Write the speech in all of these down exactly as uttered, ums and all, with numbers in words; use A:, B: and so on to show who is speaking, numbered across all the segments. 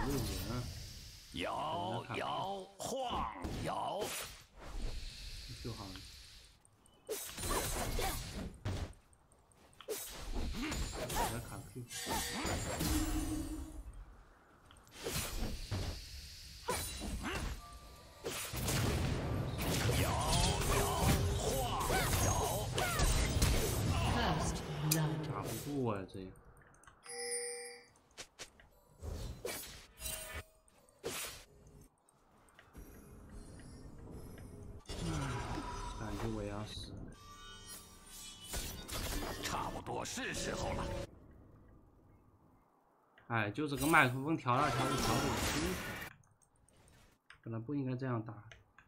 A: 路人。
B: 摇摇晃摇，
A: 就好了。我在卡 Q。
B: 摇摇晃摇。
A: 打不过啊，这样。 我也要死了，
B: 差不多是时候了。
A: 哎，就这个麦克风调来调去调不清楚，本来不应该这样打。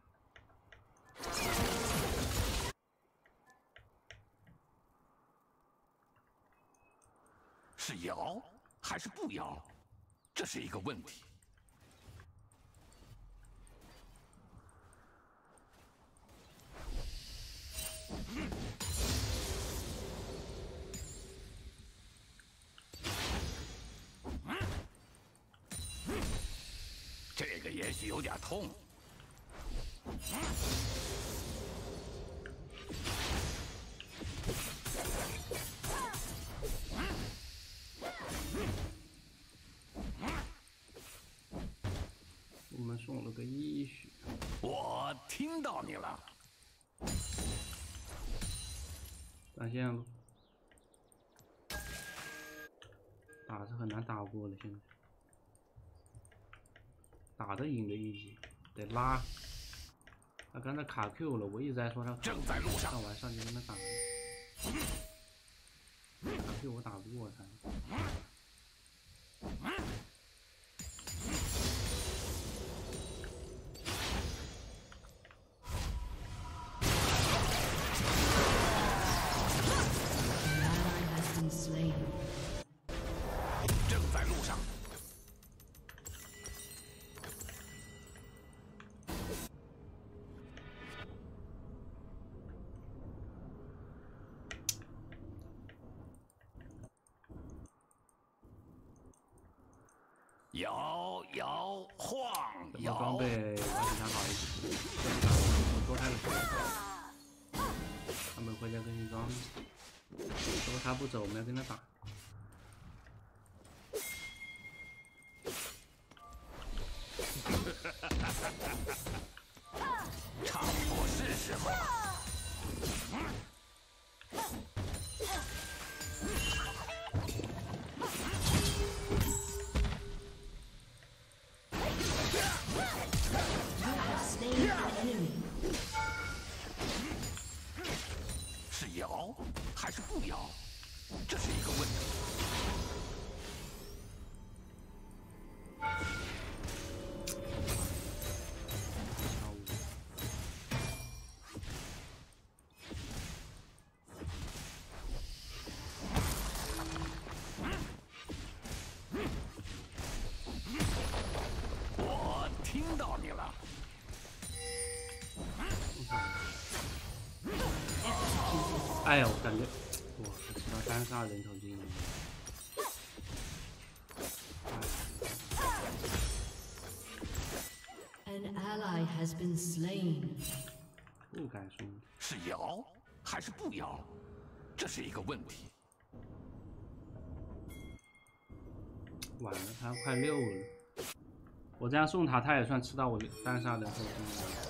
B: 是摇还是不摇？这是一个问题。 这个也许有点痛。
A: 我们送了个医学。
B: 我听到你了。
A: 断线了。打是很难打过的，现在。 打得赢的一级，得拉。他刚才卡 Q 了，我一直在说他
B: 正在路上，
A: 上完上去跟他打。卡 Q 我打不过他。
B: 正在路上。 摇摇晃摇，
A: 装备我比他好一点，我多开个头，他们回家更新装备，如果他不走，我们要跟他打。
B: 差不多是时候了。 是摇还是不摇？这是一个问题。我听到你了。
A: 哎呀，我感觉，哇，他吃到单杀人头精了。
C: An ally has been slain.
A: 不敢说。
B: 是摇还是不摇？这是一个问题。
A: 晚了，他快六了。我这样送他，他也算吃到我单杀人头精了。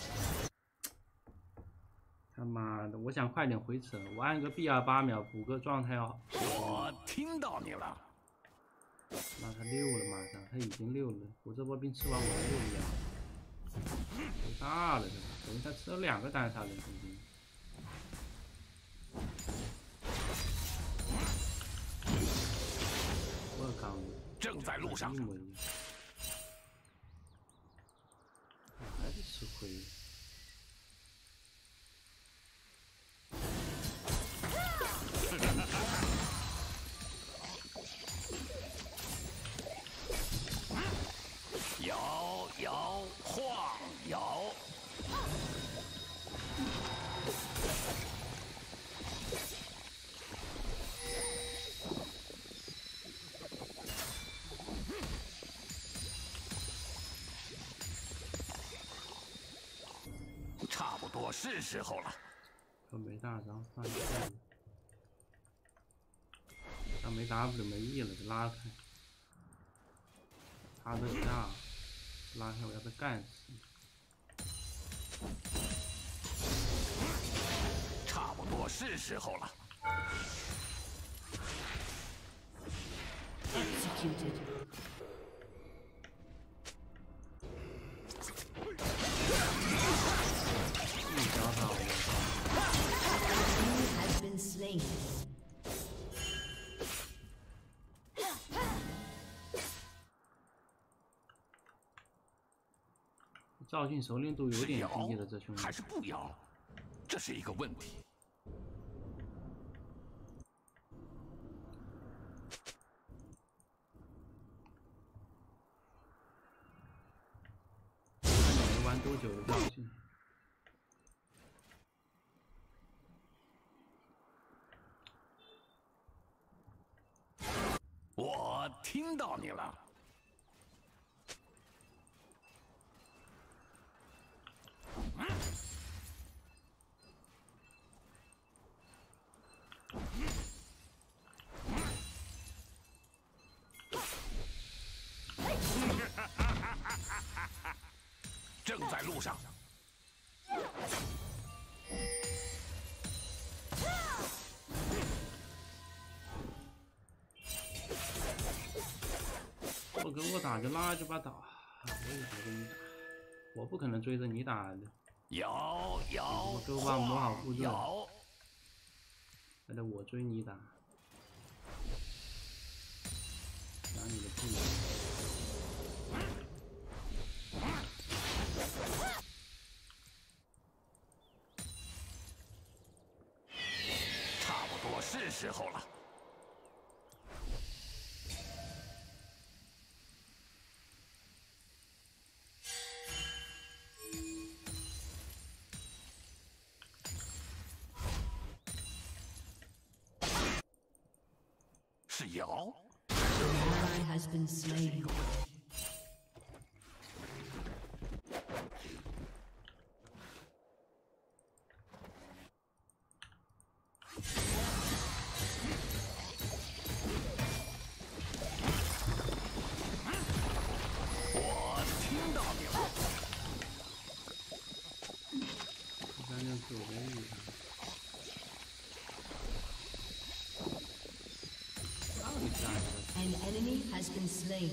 A: 他妈的！我想快点回城，我按个 B 二八秒补个状态要。
B: 我听到你了。
A: 那他六了，马上他已经六了。我这波兵吃完我六了，太大了，这个等于他吃了两个单杀人头兵。我靠！
B: 正在路上。
A: 一模一样。我还是吃亏。
B: 摇摇晃摇， 多是时候了。
A: 可没大招，放一下子。他没 W 没 E 了，就拉开。他这一大拉开，我要被干死。
B: 差不多是时候了。
C: Executed.
A: 一脚打我
C: Enemy has been slain.
A: 赵晋熟练度有点
B: 摇
A: 低了，这兄弟。
B: 还是不摇，这是一个问题。
A: 玩多久的赵晋？
B: 我听到你了。正在路上。
A: 不跟我打就拉就把打，我也不跟你打，我不可能追着你打的。
B: 摇摇
A: 我都把魔好护盾，
B: 摇，
A: 还得我追你打，打你的屁！
B: 差不多是时候了。是摇。
C: Ally has been slain.
B: 我听到你了。
A: 三六四我跟你打。
C: An enemy has been slain.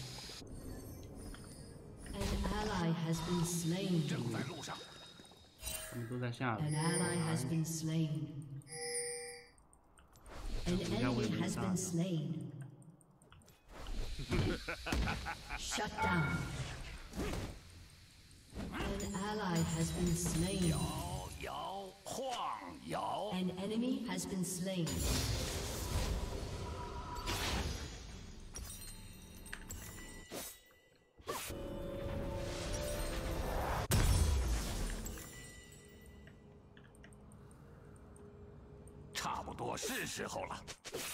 C: An ally has been slain.
B: 正在路上。
A: 他们都在下
C: An
A: 面。
C: ally has been slain. An enemy has been slain. Shut down. An ally has been slain.
B: 摇摇晃摇。
C: An enemy has been slain.
B: 差不多是时候了。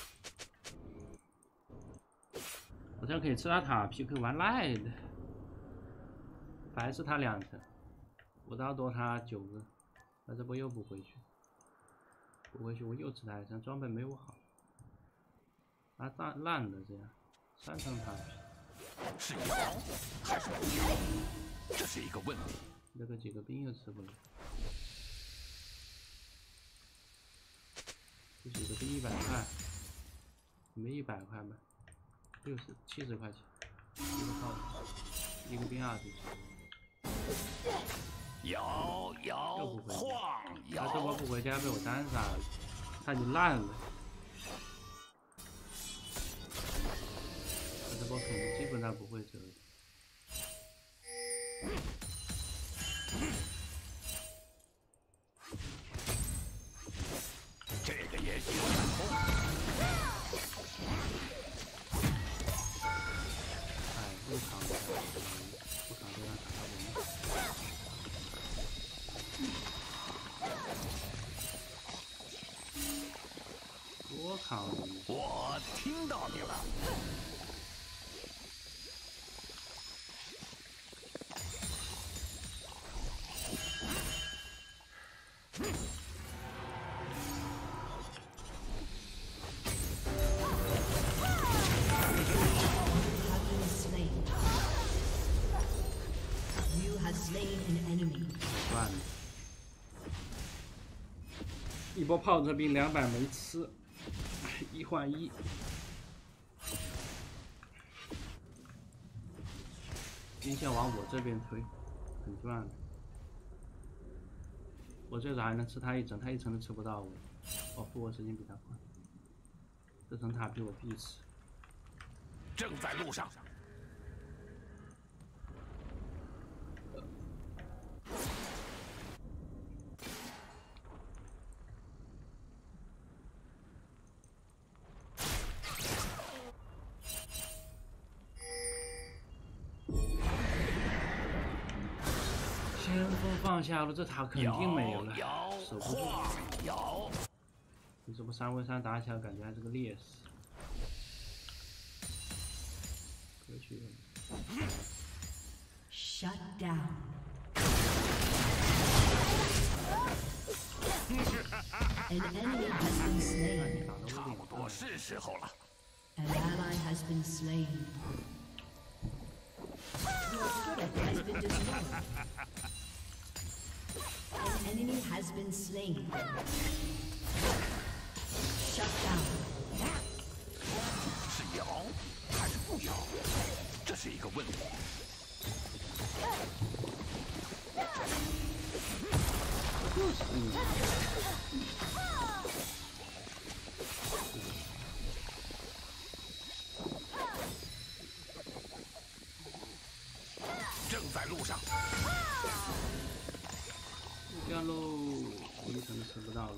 A: 好像可以吃他塔 P K 玩赖的，白是他两层，我倒多他九个，那这波又补回去，补回去我又吃他一层，装备没我好，啊烂烂的这样，三层塔 P，
B: 是摇还是不摇？这是一个问题。
A: 那个几个兵又吃不了。 这几个兵一百块，没一百块吧？六十七十块钱，一个炮，一个兵二十。
B: 摇摇晃摇。
A: 他这波不回家被我单杀了，他已经烂了。他这波肯定基本上不会折的。
B: 这个也行。
A: 哎，不扛了，不扛就让他打我。多扛了！
B: 我听到你了。
C: has slain an enemy.
A: 算了，一波炮车兵两百没吃，一换一。兵线往我这边推，很赚。我最少还能吃他一层，他一层都吃不到我。我复活时间比他快，这层塔比我必吃。
B: 正在路上。
A: 先锋放下了，这塔肯定没了，守不住。
B: 摇，
A: 你这不三 v 三打起来，感觉还是个劣势。过去。
C: Shut down. An enemy has been slain.
B: 差不多是时候了。
C: An ally has been slain. Your turret has been destroyed. An enemy has been slain. Shut down.
B: 是摇还是不摇？这是一个问题。 正在路上。
A: 掉喽，一层都吃不到了。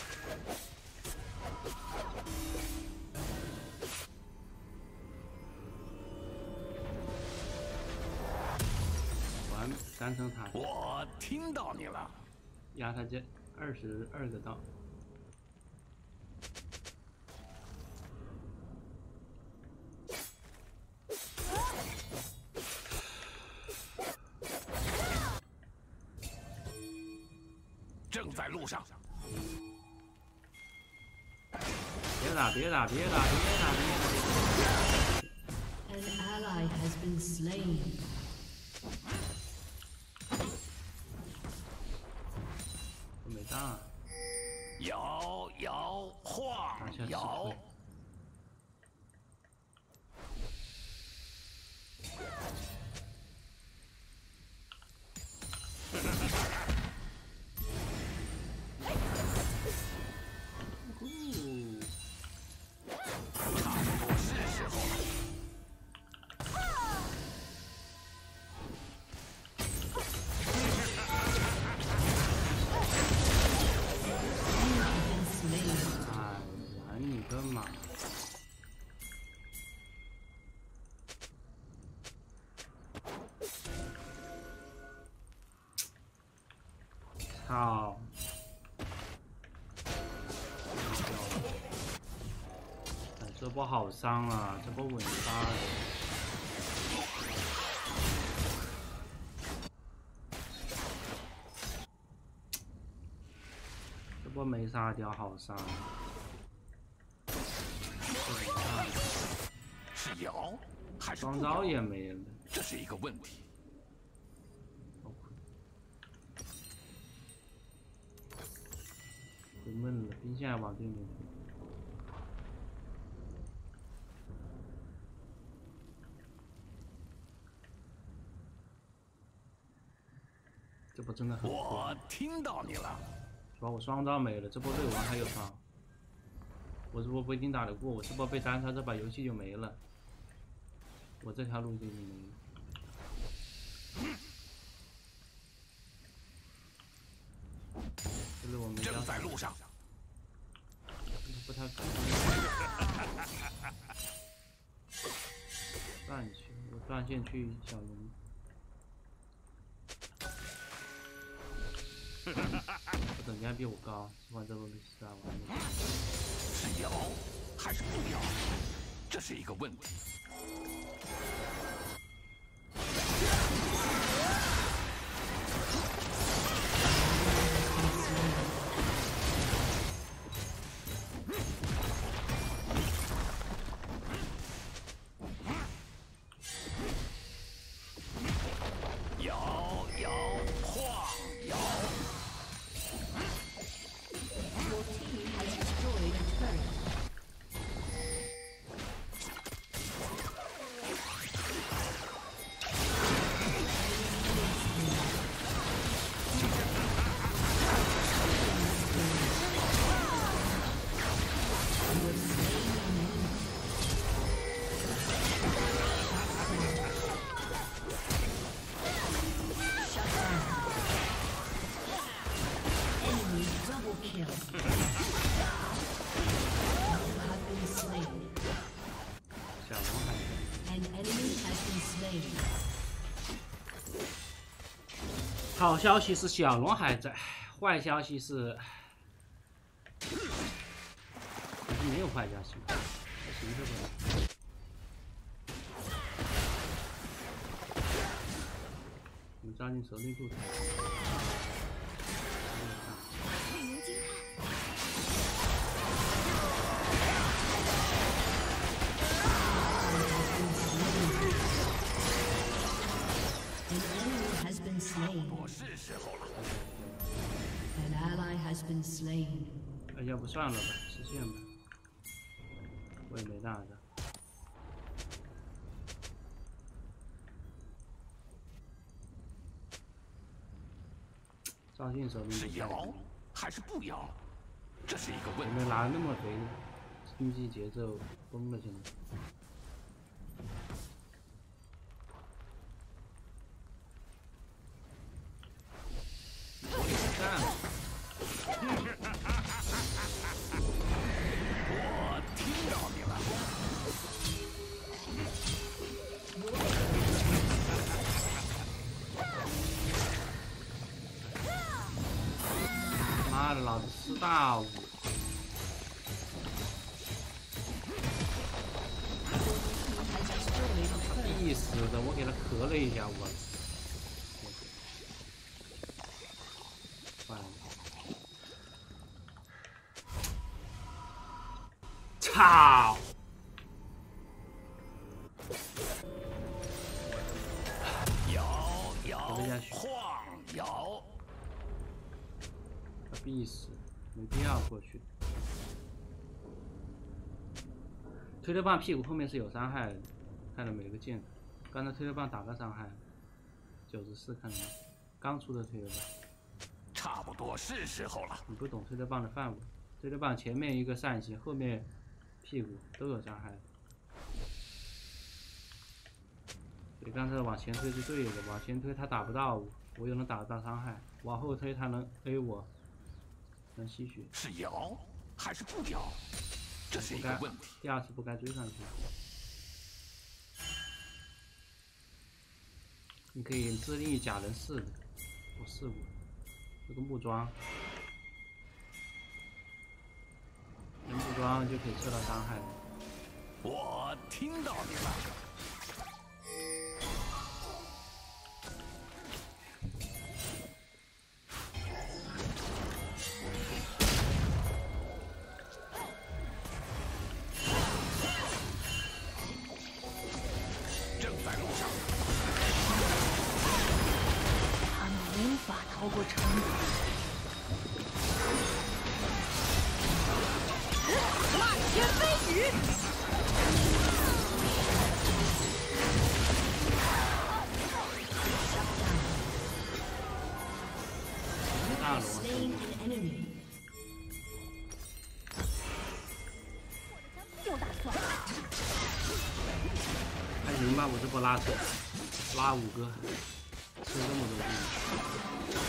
A: 完，三层塔。
B: 我听到你了。
A: 压他这二十二个刀。
B: 正在路上。
A: 别打！别打！别打！别打！别打！
C: An ally has been slain.
A: 都没大。
B: 摇摇晃摇。 操！哎，这波好伤啊！这波稳杀了。这波没杀掉，好伤。 是摇还是
A: 双招也没了，
B: 这是一个问题。
A: 回闷了，兵线往对面推。这波真的很
B: 我听到你了。
A: 主要我双招没了，这波对王还有伤。我这波不一定打得过，我这波被单杀，这把游戏就没了。我这条路就已经没了。 这路我没
B: 正在路上。
A: 不太断去，我断线去小龙。我等级还比我高，喜欢这波被杀完了。
B: 是摇还是不摇？这是一个问题。 摇摇
A: 好消息是小龙还在，坏消息是，可是没有坏消息，什么都不能。我们抓紧手力度才。
D: 令人惊叹。
B: 我是时候了。
C: An ally has been slain.
A: 哎，要不算了吧，实现吧，我也没大的。抓紧手力
B: 是
A: 度才。
B: 摇还是不摇？这是一个问题。
A: 我们拿那么肥，经济节奏崩了，现在。
B: 我听到你了。
A: 妈的，老子四大五！必死的，我给他咳了一下，我。算了。操！
B: 摇摇
A: 活不下去
B: 晃摇。
A: 他必死，没必要过去。推特棒屁股后面是有伤害的，看到每个键。刚才推特棒打个伤害，九十四看到，刚出的推特棒。
B: 差不多是时候了。
A: 你不懂推特棒的范围，推特棒前面一个扇形，后面屁股都有伤害。所以刚才往前推是对的，往前推他打不到我，我又能打得到伤害；往后推他能 A 我，能吸血。
B: 是摇还是不摇？这是一个问题。
A: 第二次不该追上去。你可以自立假人四的，我试过，这个木桩，人木桩就可以受到伤害。
B: 我听到你了。
D: 逃过城门。漫天飞雨。
A: 大龙。
C: Slain an enemy.
D: 又打算。
A: 还行吧，我这波拉扯，拉五个，吃这么多币。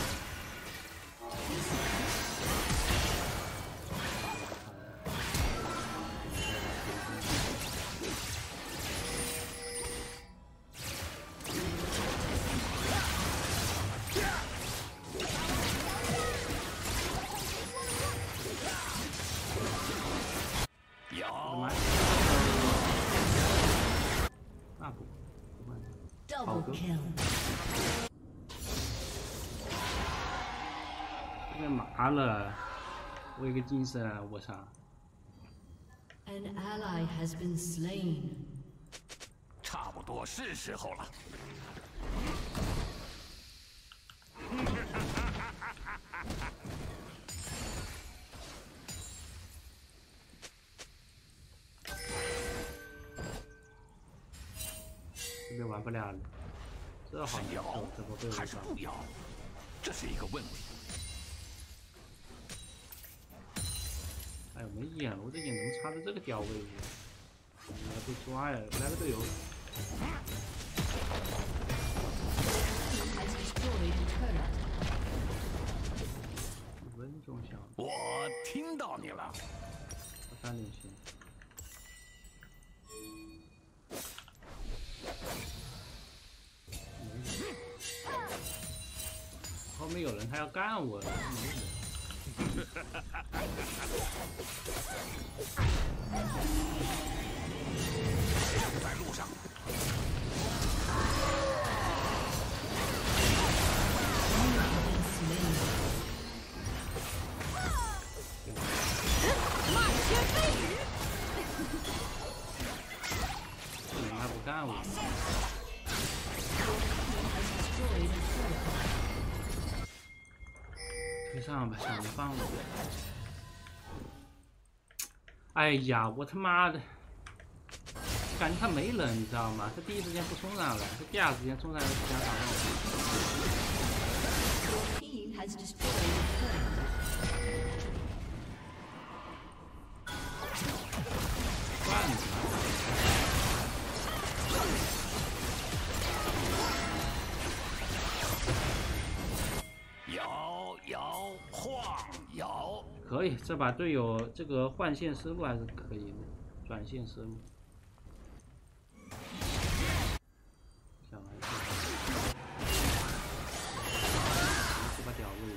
C: Double kill.
A: 这边麻了，我有个精神啊，我操
C: An ally has been slain.
B: 差不多是时候了。
A: 这边玩不了了，这好
B: 是摇
A: 这波被我抓。
B: 还是不摇？这是一个问题。
A: 哎呦，没眼了，我这眼怎么插在这个屌位置？来被抓呀！来个队友。
C: Has destroyed a turret.
A: 五分钟小，
B: 我听到你了。
A: 我三点行。 面有人，他要干我了。
B: 在路上。
D: 漫天飞雨。
A: 这人还不干我。 推上吧，想着放我。哎呀，我他妈的，感觉他没人，你知道吗？他第一时间不冲上来，他第二时间冲上来想打我。惯了。
B: 摇摇晃摇，
A: 可以，这把队友这个换线思路还是可以的，转线思路。小孩子，这把屌位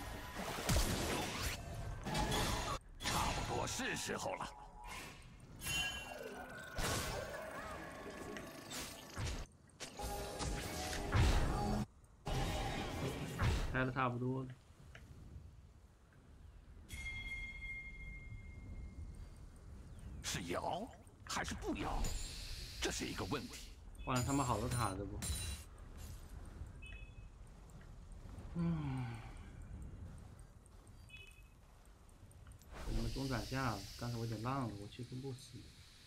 A: 置。
B: 差不多是时候了。
A: 开的差不多了，
B: 是摇还是不摇？这是一个问题。
A: 换了他们好多塔，这不？嗯，我们中转下了，刚才我有点浪了，我其实不死。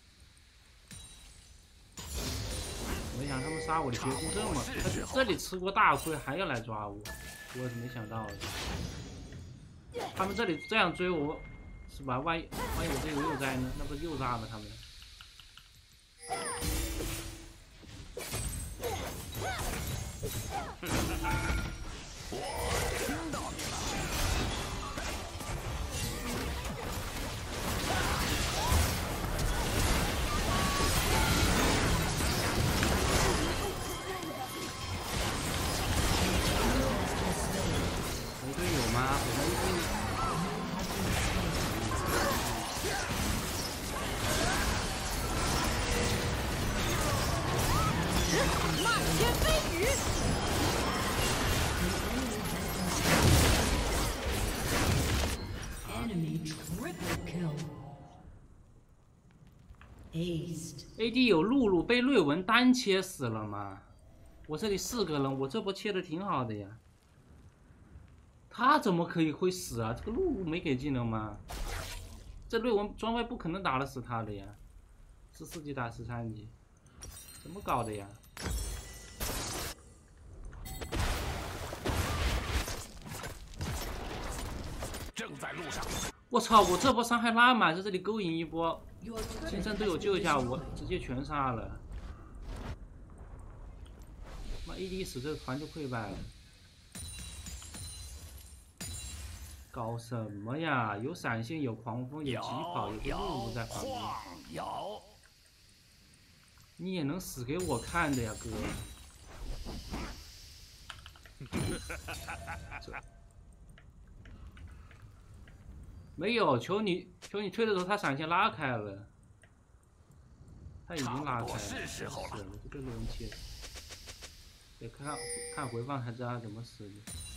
A: 没想到他们杀我的节奏这么，他这里吃过大亏，还要来抓我，我也是没想到的。他们这里这样追我，是吧？万一万一我这有又灾呢？那不是又炸了他们？
B: 我听到你了。
A: A D 有露露被瑞文单切死了吗？我这里四个人，我这波切的挺好的呀。他怎么可以会死啊？这个露露没给技能吗？这瑞文装备不可能打得死他的呀，十四级打十三级，怎么搞的呀？
B: 正在路上。
A: 我操！我这波伤害拉满，在这里勾引一波。 亲生队友救一下我，直接全杀了。妈 ，A D 死，这个团就溃败了。搞什么呀？有闪现，有狂风，有疾跑，有个露露在旁边。
B: 摇，
A: 你也能死给我看的呀，哥！没有，求你，求你推的时候，他闪现拉开了，他已经拉开了，
B: 是时候了，
A: 这个路人切，得看看回放才知道他怎么死的。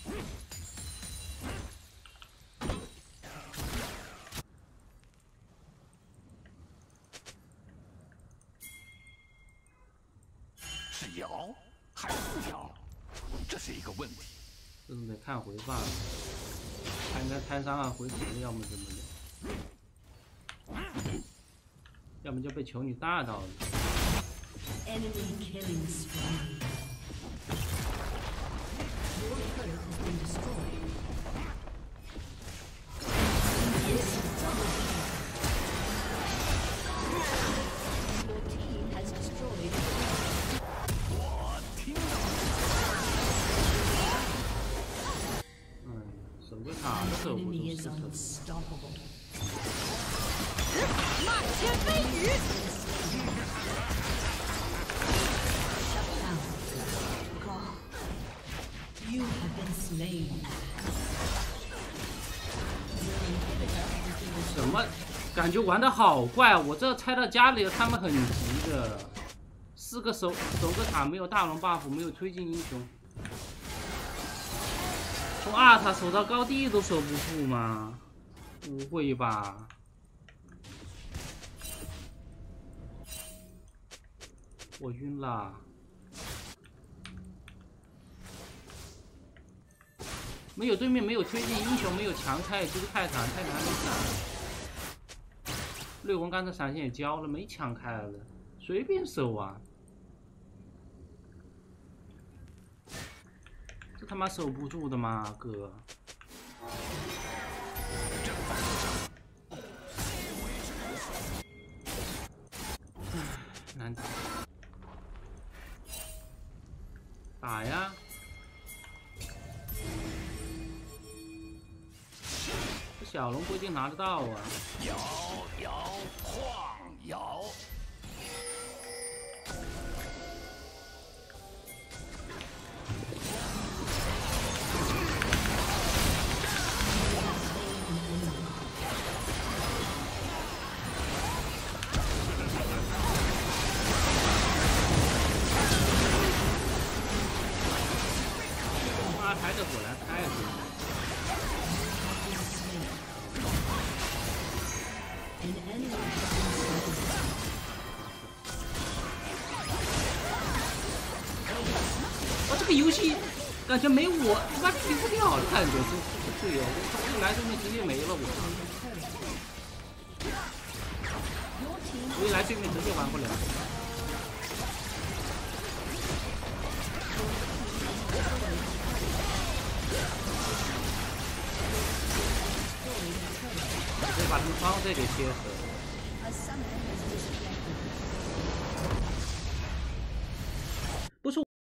B: 是摇还是不摇？这是一个问题。
A: 这是得看回放。 他应该开伤啊，回头要么怎么的，要么就被球女大到了。
B: 我听到。
A: 守个塔的守不住，是守。
D: 漫天飞雨。You have been
C: been slain.
A: 什么？感觉玩的好怪，我这拆到家里了，他们很急的。四个守守个塔，没有大龙 buff， 没有推进英雄，从二塔守到高地都守不住吗？不会吧？我晕了。没有对面没有推进英雄，没有强开，就是泰坦，泰坦还没闪。绿魂刚才闪现也交了，没强开了，随便守啊。这他妈守不住的吗，哥？难打。打呀！这小龙不一定拿得到啊。
B: 摇摇晃摇。
A: 妈，抬着果然太狠了。
C: An enemy has been slain.
A: 我这个游戏感觉没我他妈停不掉了，感觉这这队友，我一来对面直接没了我。我一来对面直接玩不了。直接把他们方队给切死了。
C: A summoner has disconnected.